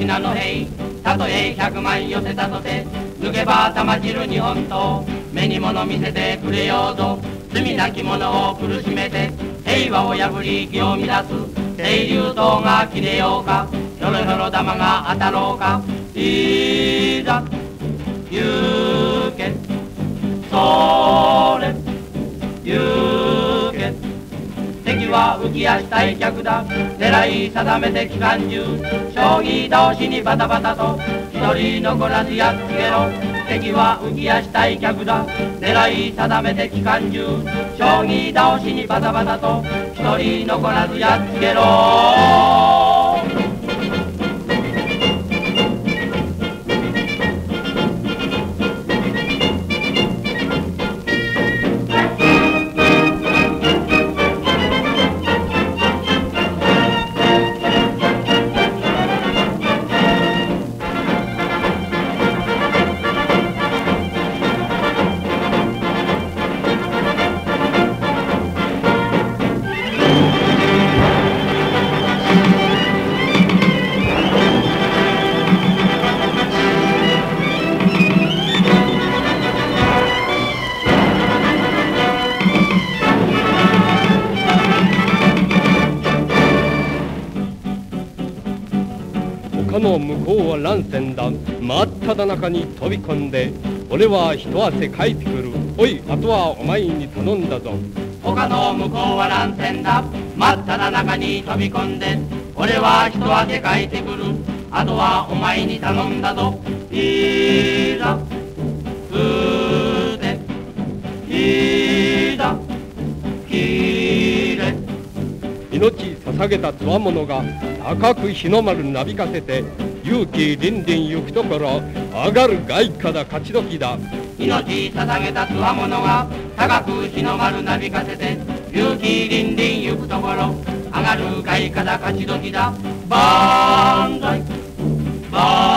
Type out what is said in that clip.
信濃兵たとえ100万寄せたとて抜けば玉汁日本刀目に物見せてくれようぞ罪なき者を苦しめて平和を破り気を乱す清流刀が切れようかひょろひょろ玉が当たろうかいざ行けそれ行け敵は浮き足退却だ狙い定めて機関銃将棋倒しにバタバタと一人残らずやっつけろ敵は浮き足退却だ狙い定めて機関銃将棋倒しにバタバタと一人残らずやっつけろ丘の向こうは乱戦だ真っ只中に飛び込んで俺は一汗かいてくるおいあとはお前に頼んだぞ丘の向こうは乱戦だ真っ只中に飛び込んで俺は一汗かいてくるあとはお前に頼んだぞいざ撃ていざ切れ命捧げたつわものが高く日の丸なびかせて勇気凛々行くところ上がる外貨だ勝ち時だ命捧げたつわものが高く日の丸なびかせて勇気凛々行くところ上がる外貨だ勝ち時だ万歳万歳